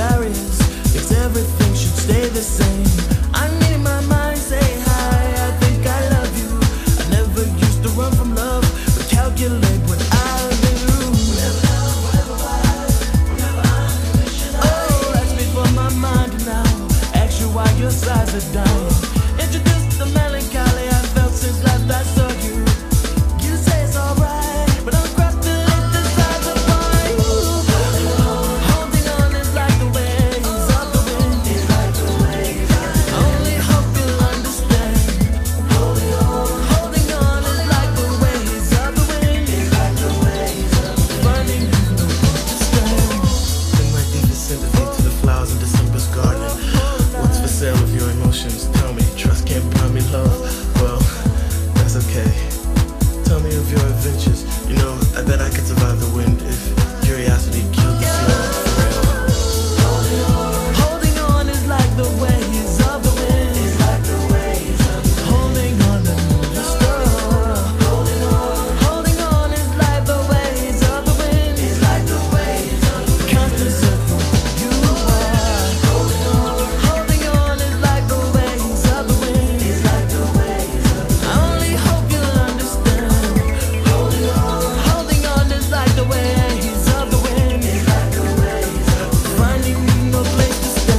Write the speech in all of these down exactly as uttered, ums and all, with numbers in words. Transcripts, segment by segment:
barriers, thinks everything should stay the same. I need my mind say hi, I think I love you. I never used to run from love, but calculate when I lose. Oh, ask me for my mind now, ask you why your sides are dying. Introduce the melancholy I felt since last I saw you. You say it's alright, but I'm crossed to lift the sides of mine. Holding on is like the waves of the wind. It's like the waves of the wind. Only hope you'll understand. Holding on, holding on is like the waves of the wind. It's like the waves of the wind. Finding you no place to stand. In my deepest sympathy to the flowers in December's garden. What's for sale of your emotions? Tell me, trust can't buy me love. Well, that's okay. Tell me of your adventures. You know, I bet I could survive the wind if curiosity killed the sea. Holding on is like the waves of the wind. It's like the waves of the wind. Holding on to the storm. Holding on, holding on is like the waves of the wind. It's like the waves of the wind. Constant circle, you are. Holding on, holding on is like the waves of the wind. It's like the waves of the wind. I only hope you'll understand. Holding on, holding on is like the waves of the wind. It's like the waves of the wind. Finding me no place to stand.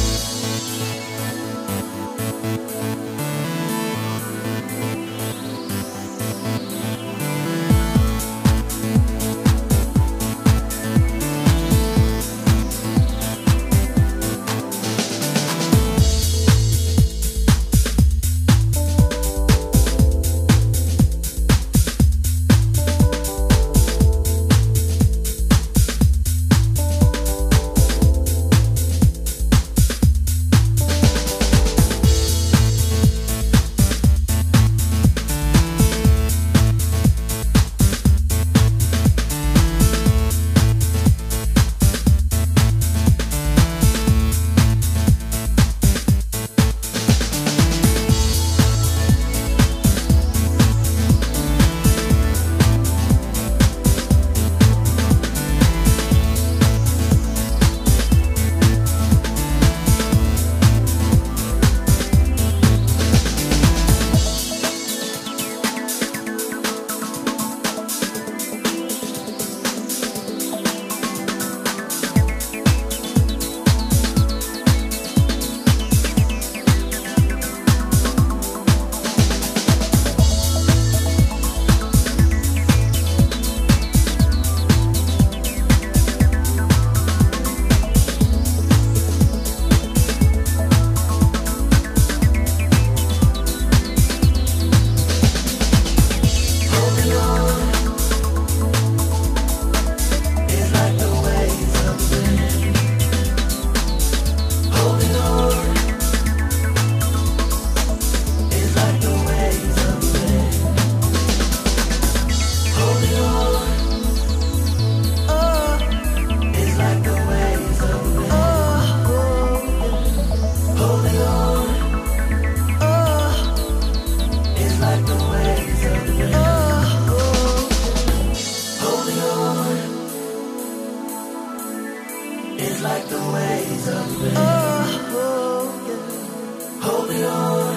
It's like the waves of the wind. Holding on.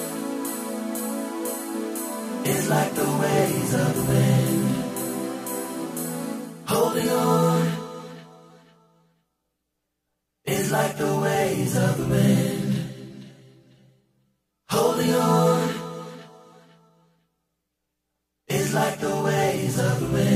It's like the waves of the wind. Holding on. It's like the waves of the wind. Holding on. It's like the waves of the wind.